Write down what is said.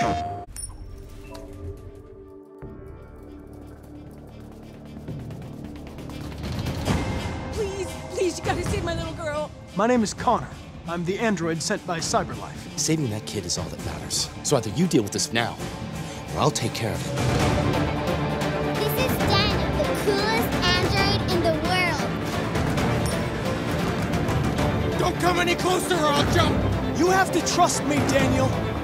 Please, you gotta save my little girl. My name is Connor. I'm the android sent by CyberLife. Saving that kid is all that matters. So either you deal with this now, or I'll take care of it. This is Daniel, the coolest android in the world. Don't come any closer or I'll jump! You have to trust me, Daniel.